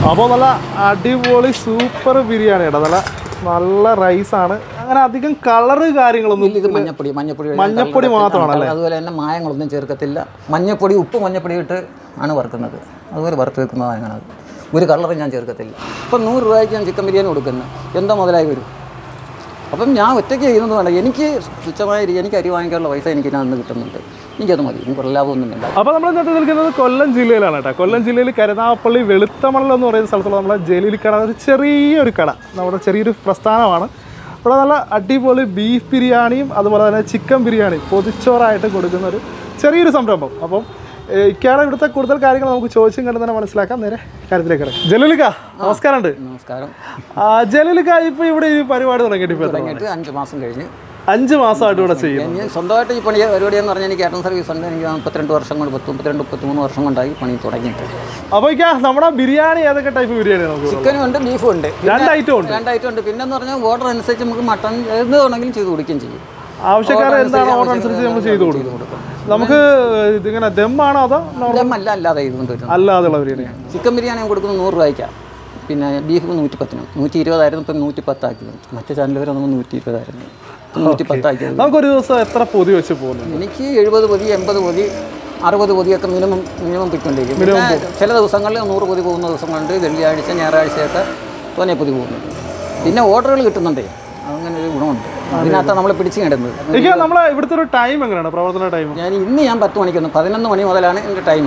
അപ്പോൾ നല്ല അടിപൊളി സൂപ്പർ ബിരിയാണി കേട്ടോ. നല്ല റൈസാണ്. അങ്ങനെ അധികം കളറ് കാര്യങ്ങളൊന്നും. ഇത് മഞ്ഞപ്പൊടി മാത്രമാണല്ലേ? അതുപോലെ തന്നെ മായങ്ങളൊന്നും ചേർക്കത്തില്ല. മഞ്ഞപ്പൊടി മഞ്ഞപ്പൊടി ഇട്ട് ആണ് വറുക്കുന്നത്. അതുപോലെ വറുത്ത് വെക്കുന്നതാണ്. ഒരു കളറും ഞാൻ ചേർക്കത്തില്ല. ഇപ്പം 100 രൂപയ്ക്ക് ഞാൻ ചിക്കൻ ബിരിയാണി കൊടുക്കുന്നത് എന്താ മുതലായി വരും. അപ്പം ഞാൻ ഒറ്റയ്ക്ക് ചെയ്യുന്നത് വേണ്ട. എനിക്ക് തുച്ഛമായ എനിക്ക് അരി വാങ്ങിക്കാനുള്ള പൈസ എനിക്ക് ഞാൻ അന്ന് കിട്ടുന്നുണ്ട്. എനിക്കത് മതി. എനിക്ക് ലാഭമൊന്നും വേണ്ട. അപ്പോൾ നമ്മൾ ഇന്നത്തെ നിൽക്കുന്നത് കൊല്ലം ജില്ലയിലാണ് കേട്ടോ. കൊല്ലം ജില്ലയിൽ കരുനാഗപ്പള്ളി വെളുത്തമണൽ എന്ന് പറയുന്ന സ്ഥലത്തുള്ള നമ്മുടെ ജലീൽ കട. ഒരു ചെറിയൊരു കട, നമ്മുടെ ചെറിയൊരു പ്രസ്ഥാനമാണ്. ഇവിടെ നല്ല അടിപൊളി ബീഫ് ബിരിയാണിയും അതുപോലെ തന്നെ ചിക്കൻ ബിരിയാണിയും പൊതിച്ചോറായിട്ട് കൊടുക്കുന്ന ഒരു ചെറിയൊരു സംരംഭം. അപ്പം ഇക്കാണ് ഇവിടുത്തെ കൂടുതൽ കാര്യങ്ങൾ നമുക്ക് ചോദിച്ചും കണ്ട് തന്നെ മനസ്സിലാക്കാം. നേരെ കാര്യത്തിലേക്ക് കിടക്കും. ജലീലിക്ക നമസ്കാരമുണ്ട്. നമസ്കാരം. ജലീലിക്ക ഇപ്പോൾ ഇവിടെ ഈ പരിപാടി തുടങ്ങിയിട്ട് 5 മാസം കഴിഞ്ഞ് 5 മാസമായിട്ട് ഇവിടെ ചെയ്യും. സ്വന്തമായിട്ട് ഈ പണി പരിപാടി എന്ന് പറഞ്ഞാൽ എനിക്ക് കാറ്ററിംഗ് സർവീസ് ഉണ്ട്. എനിക്ക് 32 വർഷം കൊണ്ട് 33 വർഷം കൊണ്ടായി പണി തുടങ്ങിയിട്ട്. അപ്പോൾ നമ്മുടെ ബിരിയാണി ഏതൊക്കെ ടൈപ്പ് ബിരിയാണിയാണ്? ചിക്കനും ഉണ്ട്, ബീഫും ഉണ്ട്. 2 ഐറ്റം ഉണ്ട്. പിന്നെന്ന് പറഞ്ഞാൽ ഓർഡർ അനുസരിച്ച് നമുക്ക് മട്ടൺ എന്ത് വേണമെങ്കിലും ചെയ്ത് കൊടുക്കുകയും ചെയ്യും. ആവശ്യക്കാരെ എന്താണ് ഓർഡർ അനുസരിച്ച് നമ്മൾ ചെയ്ത് കൊടുക്കും. നമുക്ക് ഇതിങ്ങനെ ദമ്മാണോ അതോ ദമ്മല്ല, അല്ലാതെ അല്ലാതെയുള്ള ബിരിയാണിയാണ്. ചിക്കൻ ബിരിയാണി കൊടുക്കുന്നത് 100 രൂപയ്ക്കാണ്. പിന്നെ ബീഫ് 110-നും 120 ഇപ്പം 110 ആക്കിയത്. മറ്റു ചാനൽ വരെ നമ്മൾ 120 110 ആക്കിയത്. നമുക്കൊരു ദിവസം എത്ര പൊതി വെച്ച് പോകുന്നു? എനിക്ക് 70 പൊതി, 80 പൊതി, 60 പൊതിയൊക്കെ മിനിമം പൊയ്ക്കൊണ്ടിരിക്കും. ചില ദിവസങ്ങളിൽ 100 പൊതി പോകുന്ന ദിവസങ്ങളുണ്ട്. വെള്ളിയാഴ്ച ഞായറാഴ്ചയൊക്കെ തോനെ പൊതി പോകുന്നുണ്ട്. പിന്നെ ഓർഡറുകൾ കിട്ടുന്നുണ്ടേ, അങ്ങനെ ഒരു ഗുണമുണ്ട്. അതിനകത്താണ് നമ്മൾ പിടിച്ചു കിടന്നത്. നമ്മളെ ഇവിടുത്തെ ഒരു ടൈം എങ്ങനെയാണ് പ്രവർത്തന ടൈം? ഞാൻ 10 മണിക്കൊന്ന് 11 മണി മുതലാണ് എൻ്റെ ടൈം.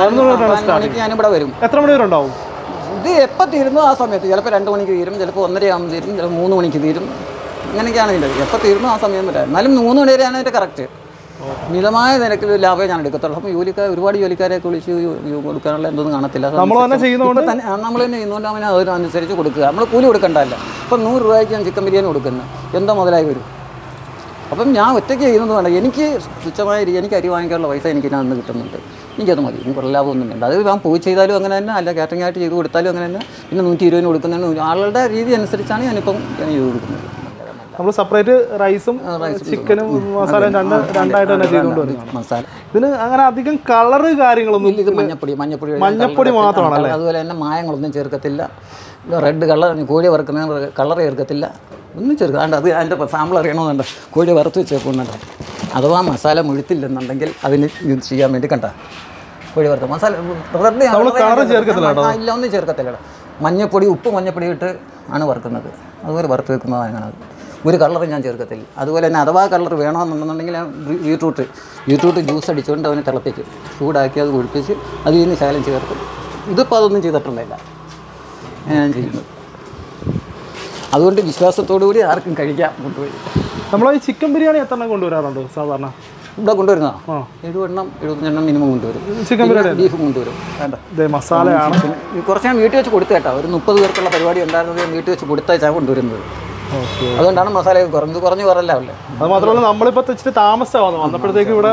11 മണിക്ക് ഞാനിവിടെ വരും. എത്ര മണി വരെ ഉണ്ടാവും? ഇത് എപ്പോൾ തീരുന്നു ആ സമയത്ത്. ചിലപ്പോൾ 2 മണിക്ക് തീരും, ചിലപ്പോൾ 1:30 ആകുമ്പോൾ തീരും, ചിലപ്പോൾ 3 മണിക്ക് തീരും. അങ്ങനെയൊക്കെയാണ് ഇതിൻ്റെ. എപ്പോൾ തീരുന്നു ആ സമയം വരെ. എന്നാലും 3 മണി വരെയാണ് അതിൻ്റെ കറക്റ്റ്. മിതമായ നിരക്കിൽ ലാഭമേ ഞാൻ എടുക്കത്തുള്ളൂ. അപ്പം ഒരുപാട് ജോലിക്കാരെയൊക്കെ വിളിച്ച് കൊടുക്കാനുള്ള എന്തൊന്നും കാണത്തില്ല. നമ്മൾ തന്നെ ചെയ്യുന്നതുകൊണ്ട് അവന് അതിനനുസരിച്ച് കൊടുക്കുക. നമ്മൾ കൂലി കൊടുക്കണ്ടല്ല. ഇപ്പം 100 രൂപയ്ക്ക് ഞാൻ ചിക്കൻ ബിരിയാണി കൊടുക്കുന്നത് എന്താ മുതലായി വരും. അപ്പം ഞാൻ ഒറ്റയ്ക്ക് ചെയ്യുന്നത് വേണ്ട. എനിക്ക് തുച്ഛമായ എനിക്ക് അരി വാങ്ങിക്കാനുള്ള പൈസ എനിക്ക് ഞാൻ അന്ന് കിട്ടുന്നുണ്ട്. എനിക്കത് മതി. എനിക്ക് ലാഭമൊന്നും വേണ്ട. അത് ഞാൻ പോയി ചെയ്താലും അങ്ങനെ തന്നെ, അല്ല കാറ്ററിംഗ് ആയിട്ട് ചെയ്ത് കൊടുത്താലും അങ്ങനെ തന്നെ. പിന്നെ 120 കൊടുക്കുന്നതിന് ആളുടെ രീതി അനുസരിച്ചാണ് ഞാനിപ്പം ചെയ്ത് കൊടുക്കുന്നത്. നമ്മൾ സെപ്പറേറ്റ് റൈസും ചിക്കനും മസാലയും രണ്ടായിട്ട് തന്നെ ചെയ്തുകൊണ്ട് വരും. മസാല ഇതിന് അങ്ങനെ അധികം കളറ് കാര്യങ്ങളൊന്നും. ഇത് മഞ്ഞപ്പൊടി മാത്രമാണല്ലേ? അതുപോലെ തന്നെ മായങ്ങളൊന്നും ചേർക്കത്തില്ല. റെഡ് കളർ കോഴി വറുക്കുന്ന കളർ ചേർക്കത്തില്ല, ഒന്നും ചേർക്കുക. അത് അതിൻ്റെ സാമ്പിൾ അറിയണമെന്നുണ്ട്. കോഴി വറുത്ത് വെച്ചേക്കുന്നുണ്ട്. അഥവാ മസാല മുഴുത്തില്ലെന്നുണ്ടെങ്കിൽ അതിന് ഇത് ചെയ്യാൻ വേണ്ടി കണ്ട കോഴി വറുത്ത മസാല റെഡ് ഇല്ല, ഒന്നും ചേർക്കത്തില്ല. മഞ്ഞപ്പൊടി ഇട്ട് ആണ് വറുക്കുന്നത്. അതുപോലെ വറുത്ത് വെക്കുന്നതാണ്. ഒരു കളറും ഞാൻ ചേർക്കത്തില്ല. അതുപോലെ തന്നെ അഥവാ കളർ വേണമെന്നുണ്ടെങ്കിൽ ബീട്രൂട്ട് ജ്യൂസ് അടിച്ചുകൊണ്ട് അവനെ തിളപ്പിച്ച് ചൂടാക്കി അത് കുഴിപ്പിച്ച് അതിൽ നിന്ന് ശകലം ചേർക്കും. ഇതിപ്പോൾ അതൊന്നും ചെയ്തിട്ടുണ്ടായില്ല ഞാൻ ചെയ്യുന്നത്. അതുകൊണ്ട് വിശ്വാസത്തോടുകൂടി ആർക്കും കഴിക്കാം കൊണ്ടുപോയി. നമ്മൾ ഈ ചിക്കൻ ബിരിയാണി എത്ര എണ്ണം കൊണ്ടുവരാറുണ്ട് സാധാരണ? ഇവിടെ കൊണ്ടുവരുന്നതാണ് 70-75 മിനിമം കൊണ്ടുവരും. ചിക്കൻ ബിരിയാണി ബീഫ് കൊണ്ടുവരും. വേണ്ട മസാലയാണ്. കുറച്ച് ഞാൻ വീട്ടിൽ വെച്ച് കൊടുത്തു കേട്ടോ. ഒരു 30 പേർക്കുള്ള പരിപാടി ഉണ്ടായിരുന്നത് ഞാൻ വീട്ടിൽ വെച്ച് കൊടുത്തേച്ചാണ് കൊണ്ടുവരുന്നത്. അതുകൊണ്ടാണ് മസാല കുറഞ്ഞു കുറല്ല. അത് മാത്രമല്ല നമ്മളിപ്പോൾ ഇച്ചിരി താമസമാണ് വന്നപ്പോഴത്തേക്ക് ഇവിടെ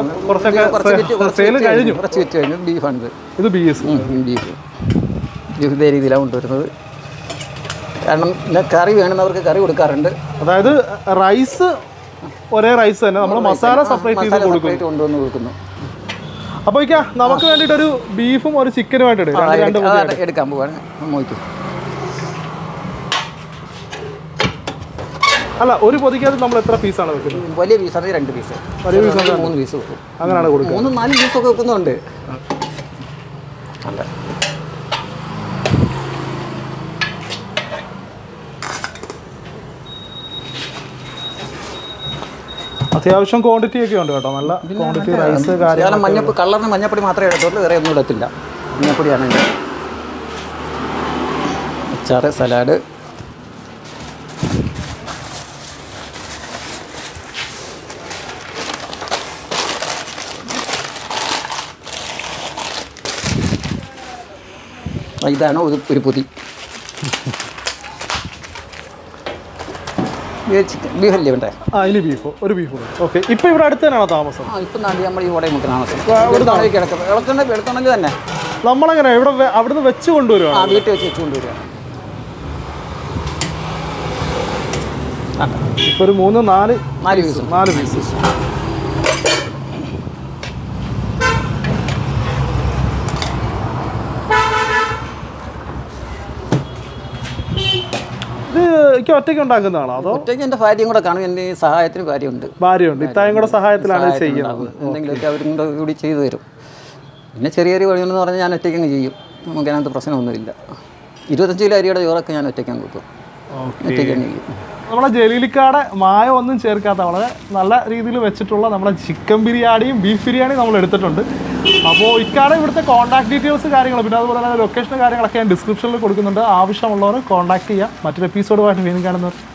കുറച്ച് വിറ്റ് കഴിഞ്ഞു. ബീഫാണിത്. ഇത് ബീഫ് ഇതേ രീതിയിലാണ് കൊണ്ടുവരുന്നത്. കാരണം കറി വേണമെന്നവർക്ക് കറി കൊടുക്കാറുണ്ട്. അതായത് റൈസ് ഒരേ റൈസ് തന്നെ നമ്മൾ മസാല സെപ്പറേറ്റ് കൊണ്ടുവന്ന് കൊടുക്കുന്നു. അപ്പോൾ നമുക്ക് വേണ്ടിയിട്ടൊരു ബീഫും ഒരു ചിക്കനുമായിട്ട് എടുക്കാൻ പോവാണ്. മോയ്ക്കും അല്ല, ഒരു പൊതിക്കകത്ത് നമ്മൾ എത്ര പീസാണ് വെക്കുന്നത്? വലിയ പീസാണ് 2 പീസ്, 3 പീസ് വെക്കും. അങ്ങനെയാണ് കൊടുക്കുക. 3-4 പീസൊക്കെ വെക്കുന്നുണ്ട്. അല്ല അത്യാവശ്യം ക്വാണ്ടിറ്റി ഒക്കെ ഉണ്ട് കേട്ടോ. നല്ല ക്വാണ്ടിറ്റി റൈസ് കാര്യം. കളറിന് മഞ്ഞപ്പൊടി മാത്രമേ എടുത്തുള്ളൂ, വേറെ ഒന്നും ഇടത്തില്ല. മഞ്ഞപ്പൊടിയാണ്. അച്ചാറ്, സലാഡ്, ഇതാണ് ഒരു പൊതി. ബീഫല്ലേ വേണ്ടേ? ഇനി ഒരു ബീഫ്. ഓക്കെ. ഇപ്പം ഇവിടെ അടുത്ത് തന്നെയാണോ താമസം? ഇപ്പം നമ്മൾ ഈ ഓടയും താമസം കിടക്കണമെങ്കിൽ തന്നെ നമ്മളെങ്ങനെ ഇവിടെ അവിടുന്ന് വെച്ച് കൊണ്ടുവരുവാ? വീട്ടിൽ വെച്ച് കൊണ്ടുവരിക. ഇപ്പോൾ ഒരു 4 പീസ്. ഒറ്റയ്ക്ക് ഉണ്ടാക്കുന്നതാണോ അതോ ഒറ്റയ്ക്ക് എൻ്റെ ഭാര്യയും കൂടെ കാണും, എൻ്റെ സഹായത്തിന് ഭാര്യയുണ്ട്. ഭാര്യയുണ്ട്, ഇത്തായും കൂടെ സഹായത്തിലാണ് ചെയ്യുന്നത്. എന്തെങ്കിലുമൊക്കെ അവരും കൂടി ചെയ്തു തരും. പിന്നെ ചെറിയ വഴിയുണ്ടെന്ന് പറഞ്ഞാൽ ഞാൻ ഒറ്റയ്ക്കങ്ങ് ചെയ്യും, നമുക്ക് അതിനകത്ത് പ്രശ്നമൊന്നുമില്ല. 25 കിലോ അരിയുടെ ചോറൊക്കെ ഞാൻ ഒറ്റയ്ക്കങ്ങ് വെക്കും, ഒറ്റയ്ക്കങ്ങ് ചെയ്യും. നമ്മുടെ ജലീലിക്കാടെ മായം ഒന്നും ചേർക്കാത്ത വളരെ നല്ല രീതിയിൽ വെച്ചിട്ടുള്ള നമ്മുടെ ചിക്കൻ ബിരിയാണിയും ബീഫ് ബിരിയാണിയും നമ്മൾ എടുത്തിട്ടുണ്ട്. അപ്പോൾ ഇക്കാടെ ഇവിടുത്തെ കോൺടാക്ട് ഡീറ്റെയിൽസ് കാര്യങ്ങൾ പിന്നെ അതുപോലെ തന്നെ ലൊക്കേഷൻ കാര്യങ്ങളൊക്കെ ഞാൻ ഡിസ്ക്രിപ്ഷനിൽ കൊടുക്കുന്നുണ്ട്. ആവശ്യമുള്ളവർ കോൺടാക്ട് ചെയ്യാം. മറ്റൊരു എപ്പിസോഡുമായിട്ട് വീണ്ടും കാണുന്നവർ